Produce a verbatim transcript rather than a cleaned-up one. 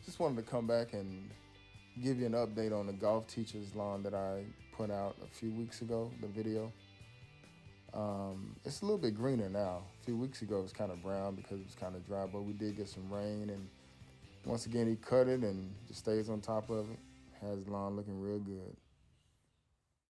just wanted to come back and give you an update on the golf teacher's lawn that I put out a few weeks ago, the video. Um, it's a little bit greener now. A few weeks ago it was kind of brown because it was kind of dry, but we did get some rain, and once again he cut it and just stays on top of it. Has the lawn looking real good.